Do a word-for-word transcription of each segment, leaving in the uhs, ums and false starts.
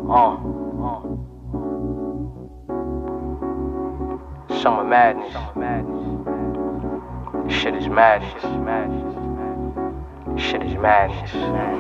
Uh, uh. Summer madness. Shit is madness. Shit is madness.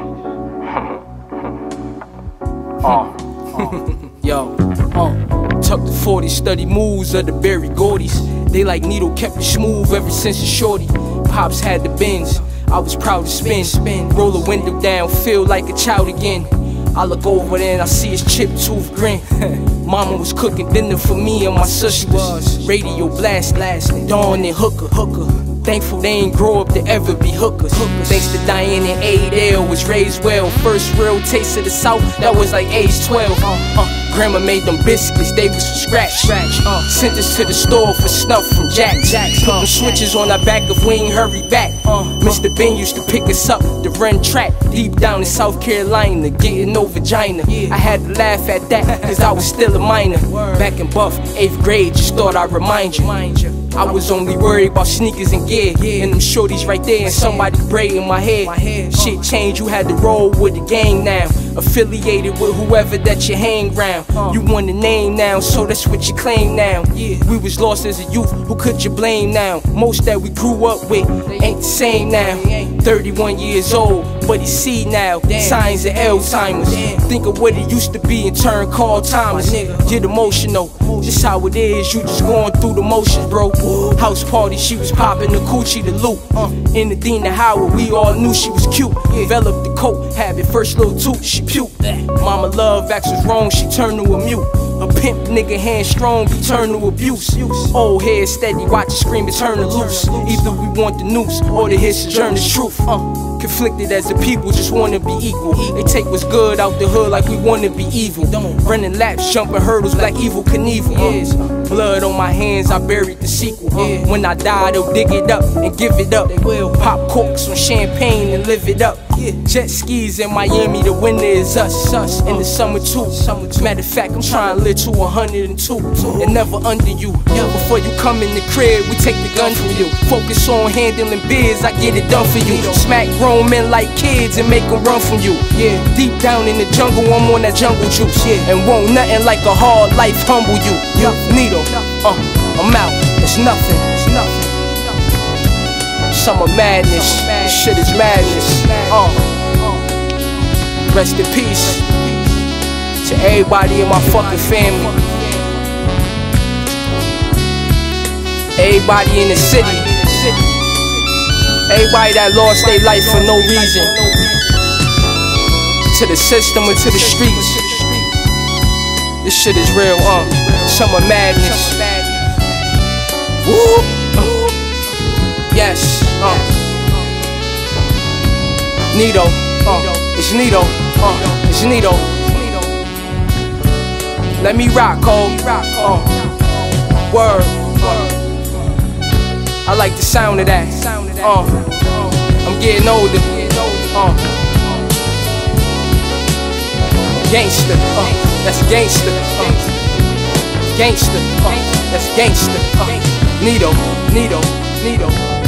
uh, uh. Yo, uh, tuck the forty, study moves of the Berry Gordies. They like Needle kept it smooth ever since a shorty. Pops had the Benz, I was proud to spin. spin. Roll the window down, feel like a child again. I look over there and I see his chipped tooth grin. Mama was cooking dinner for me and my sisters. Radio blast, blasting, Dawn and Hooker, Hooker. Thankful they ain't grow up to ever be hookers. hookers. Thanks to Diane and Adele, was raised well. First real taste of the South, that was like age twelve. Uh, uh, Grandma made them biscuits, they was from scratch. Uh, sent us to the store for snuff from Jack's. Put them switches on our back if we ain't hurry back. Uh, Mister Ben used to pick us up to run track deep down in South Carolina, getting no vagina. I had to laugh at that, cause I was still a minor. Back in Buff, eighth grade, just thought I'd remind you. I was only worried about sneakers and gear, and them shorties right there and somebody braiding my head. Shit changed, you had to roll with the gang now, affiliated with whoever that you hang round. You want a name now, so that's what you claim now. We was lost as a youth, who could you blame now? Most that we grew up with ain't the same now. Thirty-one years old, but he see now signs of Alzheimer's. Think of what it used to be and turn call timers. Get emotional, just how it is, you just going through the motions, bro. House party, she was popping the coochie, the loop. Uh, in the Dina Howard, we all knew she was cute. Developed the coat habit, first little toot, she puked. Mama love acts was wrong, she turned to a mute. A pimp nigga hand strong, he turned to abuse. Old head steady, watch it scream and turn her loose. Either we want the noose or to hear sojourn the truth. Uh, conflicted as the people just wanna be equal. They take what's good out the hood like we wanna be evil. Running laps, jumping hurdles like Evel Knievel. Uh, blood on my hands, I buried the sequel. Uh, when I die, they'll dig it up and give it up. They will pop corks on champagne and live it up. Jet skis in Miami, the winter is us. us. In the summer too. Matter of fact, I'm trying to live to one hundred and two and never under you. Before you come in the crib, we take the gun from you. Focus on handling biz, I get it done for you. Smack grown men like kids and make them run from you. Yeah, deep down in the jungle, I'm on that jungle juice. Yeah, and won't nothing like a hard life humble you. Yeah, Needle, uh, I'm out. It's nothing. It's nothing. Summer madness, shit is madness. Uh, rest in peace to everybody in my fucking family. Everybody in the city. Everybody that lost their life for no reason. To the system or to the streets. This shit is real, uh. Summer madness. Woo! Yes, uh. Nito, uh. It's Nito, uh. It's Nito. Let me rock, Cole. Uh. Word. Uh. I like the sound of that. Uh. I'm getting older. Uh. Gangster, uh. That's gangster. Uh. Gangster, uh. That's gangster. Uh. Nito, Nito, Nito.